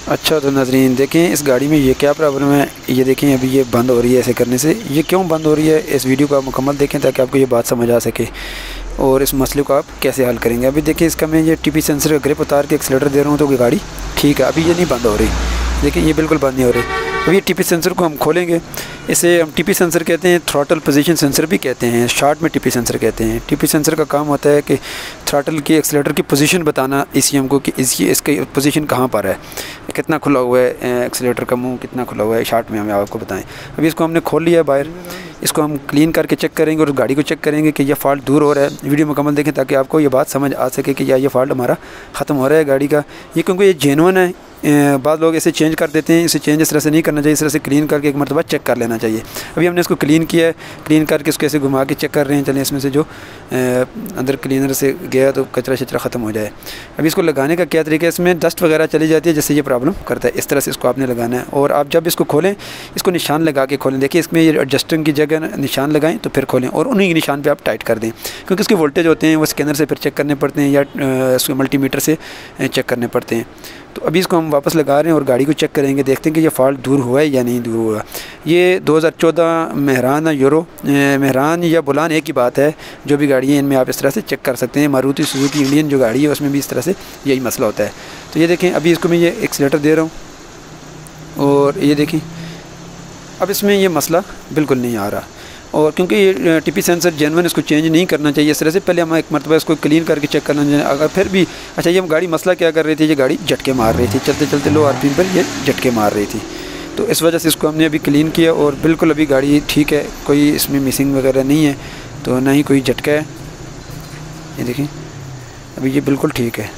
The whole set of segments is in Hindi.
अच्छा तो नाज़रीन देखें इस गाड़ी में ये क्या प्रॉब्लम है। ये देखें अभी ये बंद हो रही है ऐसे करने से। ये क्यों बंद हो रही है, इस वीडियो को आप मुकम्मल देखें ताकि आपको ये बात समझ आ सके और इस मसले को आप कैसे हल करेंगे। अभी देखिए इसका मैं ये टीपी सेंसर का ग्रिप उतार के एक्सीलेटर दे रहा हूँ तो ये गाड़ी ठीक है। अभी ये नहीं बंद हो रही, देखिए ये बिल्कुल बंद नहीं हो रही। अभी ये टीपी सेंसर को हम खोलेंगे। इसे हम टीपी सेंसर कहते हैं, थ्रॉटल पोजीशन सेंसर भी कहते हैं, शॉर्ट में टीपी सेंसर कहते हैं। टीपी सेंसर का काम होता है कि थ्रॉटल की एक्सीलेटर की पोजीशन बताना ईसीएम को कि इसकी पोजीशन कहाँ पर है, कितना खुला हुआ है एक्सीलेटर का मुंह, कितना खुला हुआ है, शॉर्ट में हमें आपको बताएं। अभी इसको हमने खोल लिया है बाहर। इसको हम क्लीन करके चेक करेंगे और गाड़ी को चेक करेंगे कि यह फ़ॉल्ट दूर हो रहा है। वीडियो मुकम्मल देखें ताकि आपको ये बात समझ आ सके कि ये फ़ॉल्ट हमारा ख़त्म हो रहा है गाड़ी का। ये क्योंकि ये जेन्युइन है, बाद लोग इसे चेंज कर देते हैं। इसे चेंज इस तरह से नहीं करना चाहिए, इस तरह से क्लीन करके एक मरतबा चेक कर लेना चाहिए। अभी हमने इसको क्लीन किया है, क्लीन करके इसको ऐसे घुमा के चेक कर रहे हैं। चलें इसमें से जो अंदर क्लीनर से गया तो कचरा शचरा ख़त्म हो जाए। अभी इसको लगाने का क्या तरीका है, इसमें डस्ट वगैरह चली जाती है जिससे ये प्रॉब्लम करता है। इस तरह से इसको आपने लगाना है और आप जब इसको खोलें इसको निशान लगा के खोलें। देखिए इसमें ये एडजस्टिंग की जगह निशान लगाएं तो फिर खोलें और उन्हीं निशान पे आप टाइट कर दें, क्योंकि इसके वोल्टेज होते हैं वो स्कैनर से फिर चेक करने पड़ते हैं या इसको मल्टीमीटर से चेक करने पड़ते हैं। तो अभी इसको हम वापस लगा रहे हैं और गाड़ी को चेक करेंगे, देखते हैं कि ये फ़ॉल्ट दूर हुआ है या नहीं दूर हुआ। ये 2014 मेहरान यूरो मेहरान या बुलान एक ही बात है। जो भी गाड़ी है इनमें आप इस तरह से चेक कर सकते हैं। मारुति सुजुकी इंडियन जो गाड़ी है उसमें भी इस तरह से यही मसला होता है। तो ये देखें अभी इसको मैं ये एक्सीलेटर दे रहा हूँ और ये देखें अब इसमें ये मसला बिल्कुल नहीं आ रहा। और क्योंकि ये टीपी सेंसर जेन्युइन, इसको चेंज नहीं करना चाहिए। इस तरह से पहले हम एक मरतबा इसको क्लीन करके चेक करना चाहिए। अगर फिर भी अच्छा ये गाड़ी मसला क्या कर रही थी, ये गाड़ी झटके मार रही थी, चलते चलते लो आरपीएम पर ये झटके मार रही थी। तो इस वजह से इसको हमने अभी क्लीन किया और बिल्कुल अभी गाड़ी ठीक है, कोई इसमें मिसिंग वगैरह नहीं है, तो ना ही कोई झटका है। ये देखें अभी ये बिल्कुल ठीक है।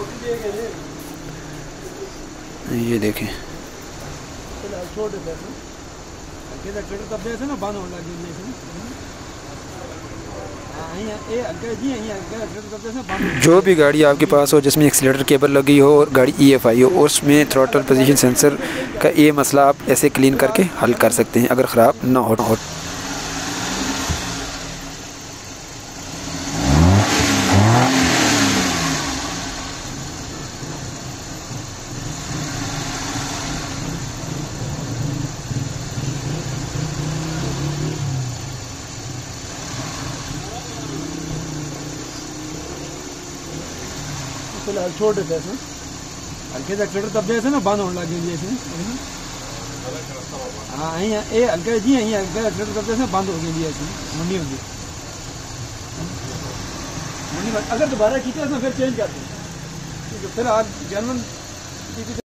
ये देखें जो भी गाड़ी आपके पास हो जिसमें एक्सीलेटर केबल लगी हो और गाड़ी ईएफआई हो और उसमें थ्रॉटल पोजीशन सेंसर का ये मसला आप ऐसे क्लीन करके हल कर सकते हैं अगर ख़राब ना हो। फिलहाल छोड़ देते हैं हल्के से एक्सीलेटर तब जैसे ना बंद होने लगे जैसे। हाँ ये हल्के जी हल्के एक्सीलेटर तब जैसे बंद हो गई ऐसी मंडी होगी। मंडी अगर दोबारा खींचे तो फिर चेंज करते हैं, फिर आप जनरल